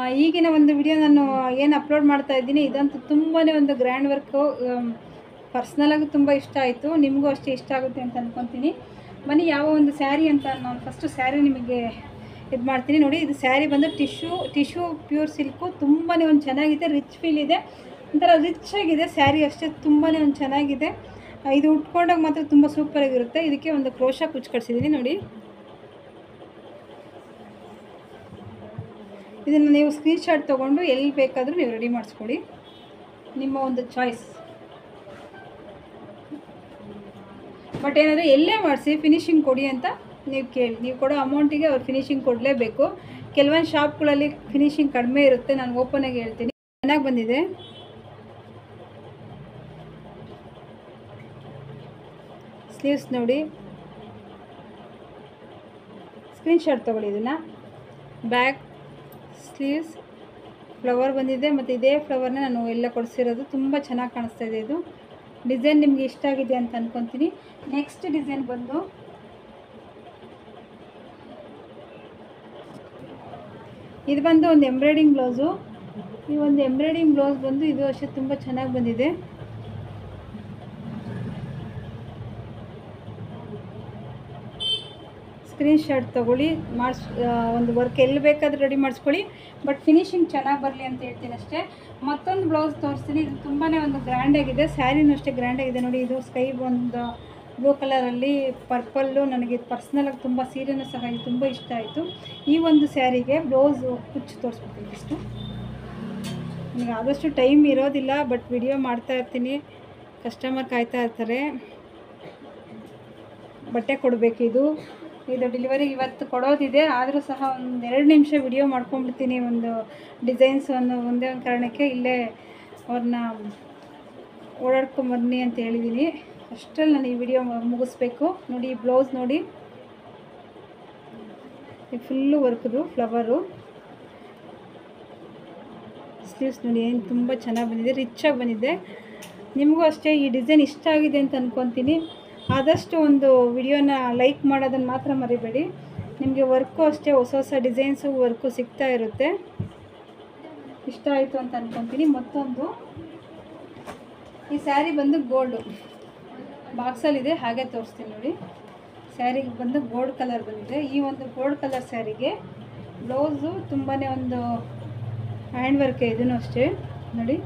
ಈಗಿನ ಒಂದು ವಿಡಿಯೋ ನಾನು ಏನು ಅಪ್ಲೋಡ್ ಮಾಡ್ತಾ ಇದ್ದೀನಿ ಇದಂತೂ ತುಂಬಾ ಒಂದು ಗ್ರ್ಯಾಂಡ್ ವರ್ಕು. ಪರ್ಸ್ನಲಾಗಿ ತುಂಬ ಇಷ್ಟ ಆಯಿತು, ನಿಮಗೂ ಅಷ್ಟೇ ಇಷ್ಟ ಆಗುತ್ತೆ ಅಂತ ಅಂದ್ಕೊತೀನಿ. ಬನ್ನಿ ಯಾವ ಒಂದು ಸ್ಯಾರಿ ಅಂತ ನಾನು ಫಸ್ಟು ಸ್ಯಾರಿ ನಿಮಗೆ ಇದು ಮಾಡ್ತೀನಿ ನೋಡಿ. ಇದು ಸ್ಯಾರಿ ಬಂದು ಟಿಶ್ಯೂ ಪ್ಯೂರ್ ಸಿಲ್ಕು, ತುಂಬಾ ಒಂದು ಚೆನ್ನಾಗಿದೆ, ರಿಚ್ ಫೀಲ್ ಇದೆ, ಒಂಥರ ರಿಚ್ ಆಗಿದೆ ಸ್ಯಾರಿ ಅಷ್ಟೇ, ತುಂಬಾ ಒಂದು ಚೆನ್ನಾಗಿದೆ. ಇದು ಉಟ್ಕೊಂಡಾಗ ಮಾತ್ರ ತುಂಬ ಸೂಪರಾಗಿರುತ್ತೆ. ಇದಕ್ಕೆ ಒಂದು ಕ್ರೋಶಾ ಕುಚ್ಚು ಕಟ್ಸಿದ್ದೀನಿ ನೋಡಿ. ಇದನ್ನು ನೀವು ಸ್ಕ್ರೀನ್ಶಾಟ್ ತೊಗೊಂಡು ಎಲ್ಲಿ ಬೇಕಾದರೂ ನೀವು ರೆಡಿ ಮಾಡಿಸ್ಕೊಳ್ಳಿ, ನಿಮ್ಮ ಒಂದು ಚಾಯ್ಸ್. ಬಟ್ ಏನಾದರೂ ಎಲ್ಲೇ ಮಾಡಿಸಿ ಫಿನಿಶಿಂಗ್ ಕೊಡಿ ಅಂತ ನೀವು ಕೇಳಿ, ನೀವು ಕೊಡೋ ಅಮೌಂಟಿಗೆ ಅವ್ರು ಫಿನಿಶಿಂಗ್ ಕೊಡಲೇಬೇಕು. ಕೆಲವೊಂದು ಶಾಪ್ಗಳಲ್ಲಿ ಫಿನಿಶಿಂಗ್ ಕಡಿಮೆ ಇರುತ್ತೆ, ನಾನು ಓಪನಾಗಿ ಹೇಳ್ತೀನಿ. ಚೆನ್ನಾಗಿ ಬಂದಿದೆ. ಸ್ಲೀವ್ಸ್ ನೋಡಿ, ಸ್ಕ್ರೀನ್ಶಾಟ್ ತೊಗೊಳ್ಳಿ ಇದನ್ನು. ಬ್ಯಾಕ್ ಸ್ಲೀವ್ಸ್ ಫ್ಲವರ್ ಬಂದಿದೆ, ಮತ್ತು ಇದೇ ಫ್ಲವರ್ನ ನಾನು ಎಲ್ಲ ಕೊಡಿಸಿರೋದು. ತುಂಬ ಚೆನ್ನಾಗಿ ಕಾಣಿಸ್ತಾ ಇದೆ. ಇದು ಡಿಸೈನ್ ನಿಮಗೆ ಇಷ್ಟ ಆಗಿದೆ ಅಂತ ಅಂದ್ಕೊತೀನಿ. ನೆಕ್ಸ್ಟ್ ಡಿಸೈನ್ ಬಂದು ಇದು ಬಂದು ಒಂದು ಎಂಬ್ರಾಯ್ಡಿಂಗ್ ಬ್ಲೌಸು. ಈ ಒಂದು ಎಂಬ್ರಾಯ್ಡಿಂಗ್ ಬ್ಲೌಸ್ ಬಂದು ಇದು ಅಷ್ಟೇ ತುಂಬ ಚೆನ್ನಾಗಿ ಬಂದಿದೆ. ಸ್ಕ್ರೀನ್ಶಾಟ್ ತೊಗೊಳ್ಳಿ, ಒಂದು ವರ್ಕ್ ಎಲ್ಲಿ ಬೇಕಾದರೂ ರೆಡಿ ಮಾಡಿಸ್ಕೊಳ್ಳಿ, ಬಟ್ ಫಿನಿಶಿಂಗ್ ಚೆನ್ನಾಗಿ ಬರಲಿ ಅಂತ ಹೇಳ್ತೀನಿ ಅಷ್ಟೇ. ಮತ್ತೊಂದು ಬ್ಲೌಸ್ ತೋರಿಸ್ತೀನಿ. ಇದು ತುಂಬಾ ಒಂದು ಗ್ರ್ಯಾಂಡಾಗಿದೆ, ಸ್ಯಾರಿನೂ ಅಷ್ಟೇ ಗ್ರ್ಯಾಂಡಾಗಿದೆ ನೋಡಿ. ಇದು ಸ್ಕೈ ಒಂದು ಬ್ಲೂ ಕಲರಲ್ಲಿ ಪರ್ಪಲ್ಲು, ನನಗೆ ಪರ್ಸ್ನಲಾಗಿ ತುಂಬ ಸೀರೆನೂ ಸಹ ಇದು ತುಂಬ ಇಷ್ಟ ಆಯಿತು. ಈ ಒಂದು ಸ್ಯಾರಿಗೆ ಬ್ಲೌಸು ಕುಚ್ಚು ತೋರಿಸ್ಬಿಡ್ತೀನಿ ಇಷ್ಟು. ನನಗೆ ಆದಷ್ಟು ಟೈಮ್ ಇರೋದಿಲ್ಲ, ಬಟ್ ವಿಡಿಯೋ ಮಾಡ್ತಾ ಇರ್ತೀನಿ, ಕಸ್ಟಮರ್ ಕಾಯ್ತಾ ಇರ್ತಾರೆ, ಬಟ್ಟೆ ಕೊಡಬೇಕು. ಇದು ಡೆಲಿವರಿ ಇವತ್ತು ಕೊಡೋದಿದೆ, ಆದರೂ ಸಹ ಒಂದು 2 ನಿಮಿಷ ವಿಡಿಯೋ ಮಾಡ್ಕೊಂಡ್ಬಿಡ್ತೀನಿ. ಒಂದು ಡಿಸೈನ್ಸ್ ಒಂದೇ ಒಂದು ಕಾರಣಕ್ಕೆ ಇಲ್ಲೇ ಅವ್ರನ್ನ ಓಡಾಡ್ಕೊಂಬನ್ನಿ ಅಂತ ಹೇಳಿದ್ದೀನಿ. ಅಷ್ಟರಲ್ಲಿ ನಾನು ಈ ವಿಡಿಯೋ ಮುಗಿಸ್ಬೇಕು ನೋಡಿ. ಈ ಬ್ಲೌಸ್ ನೋಡಿ, ಈ ಫುಲ್ಲು ವರ್ಕ್ದು ಫ್ಲವರು. ಸ್ಲೀವ್ಸ್ ನೋಡಿ ಏನು ತುಂಬ ಚೆನ್ನಾಗಿ ಬಂದಿದೆ, ರಿಚ್ಚಾಗಿ ಬಂದಿದೆ. ನಿಮಗೂ ಅಷ್ಟೇ ಈ ಡಿಸೈನ್ ಇಷ್ಟ ಆಗಿದೆ ಅಂತ ಅಂದ್ಕೊತೀನಿ. ಆದಷ್ಟು ಒಂದು ವಿಡಿಯೋನ ಲೈಕ್ ಮಾಡೋದನ್ನು ಮಾತ್ರ ಮರಿಬೇಡಿ. ನಿಮಗೆ ವರ್ಕು ಅಷ್ಟೇ ಹೊಸ ಡಿಸೈನ್ಸು ವರ್ಕು ಸಿಗ್ತಾ ಇರುತ್ತೆ. ಇಷ್ಟ ಆಯಿತು ಅಂತ ಅಂದ್ಕೊತೀನಿ. ಮತ್ತೊಂದು ಈ ಸ್ಯಾರಿ ಬಂದು ಗೋಲ್ಡು ಬಾಕ್ಸಲ್ಲಿದೆ, ಹಾಗೆ ತೋರಿಸ್ತೀನಿ ನೋಡಿ. ಸ್ಯಾರಿಗೆ ಬಂದು ಗೋಲ್ಡ್ ಕಲರ್ ಬಂದಿದೆ. ಈ ಒಂದು ಗೋಲ್ಡ್ ಕಲರ್ ಸ್ಯಾರಿಗೆ ಬ್ಲೌಸು ತುಂಬಾ ಒಂದು ಹ್ಯಾಂಡ್ ವರ್ಕ್, ಇದೂ ಅಷ್ಟೇ ನೋಡಿ.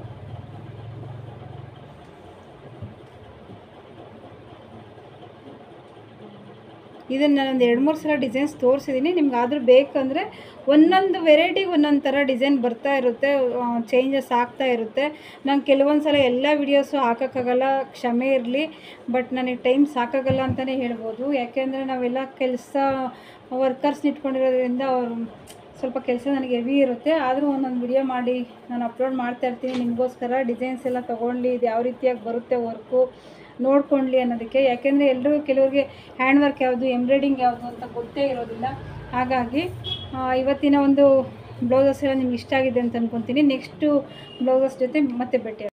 ಇದನ್ನು ನಾನೊಂದು 2-3 ಸಲ ಡಿಸೈನ್ಸ್ ತೋರಿಸಿದ್ದೀನಿ. ನಿಮ್ಗೆ ಆದರೂ ಬೇಕಂದರೆ ಒಂದೊಂದು ವೆರೈಟಿಗೆ ಒಂದೊಂದು ಥರ ಡಿಸೈನ್ ಬರ್ತಾ ಇರುತ್ತೆ, ಚೇಂಜಸ್ ಆಗ್ತಾ ಇರುತ್ತೆ. ನಾನು ಕೆಲವೊಂದು ಸಲ ಎಲ್ಲ ವೀಡಿಯೋಸು ಹಾಕೋಕ್ಕಾಗಲ್ಲ, ಕ್ಷಮೆ ಇರಲಿ. ಬಟ್ ನನಗೆ ಟೈಮ್ ಸಾಕಾಗಲ್ಲ ಅಂತಲೇ ಹೇಳ್ಬೋದು. ಯಾಕೆಂದರೆ ನಾವೆಲ್ಲ ಕೆಲಸ ವರ್ಕರ್ಸ್ನ ಇಟ್ಕೊಂಡಿರೋದ್ರಿಂದ ಅವರು ಸ್ವಲ್ಪ ಕೆಲಸ ನನಗೆ ಹೆವಿ ಇರುತ್ತೆ. ಆದರೂ ಒಂದೊಂದು ವಿಡಿಯೋ ಮಾಡಿ ನಾನು ಅಪ್ಲೋಡ್ ಮಾಡ್ತಾ ಇರ್ತೀನಿ ನಿಮಗೋಸ್ಕರ. ಡಿಸೈನ್ಸ್ ಎಲ್ಲ ತೊಗೊಂಡು ಇದು ಯಾವ ರೀತಿಯಾಗಿ ಬರುತ್ತೆ ವರ್ಕು ನೋಡ್ಕೊಳ್ಳಿ ಅನ್ನೋದಕ್ಕೆ. ಯಾಕೆಂದರೆ ಎಲ್ಲರೂ ಕೆಲವ್ರಿಗೆ ಹ್ಯಾಂಡ್ ವರ್ಕ್ ಯಾವುದು, ಎಂಬ್ರಾಯ್ಡಿಂಗ್ ಯಾವುದು ಅಂತ ಗೊತ್ತೇ ಇರೋದಿಲ್ಲ. ಹಾಗಾಗಿ ಇವತ್ತಿನ ಒಂದು ಬ್ಲೌಸಸ್ ಎಲ್ಲ ನಿಮ್ಗೆ ಇಷ್ಟ ಆಗಿದೆ ಅಂತ ಅಂದ್ಕೊತೀನಿ. ನೆಕ್ಸ್ಟು ಬ್ಲೌಸಸ್ ಜೊತೆ ಮತ್ತೆ ಭೇಟಿ.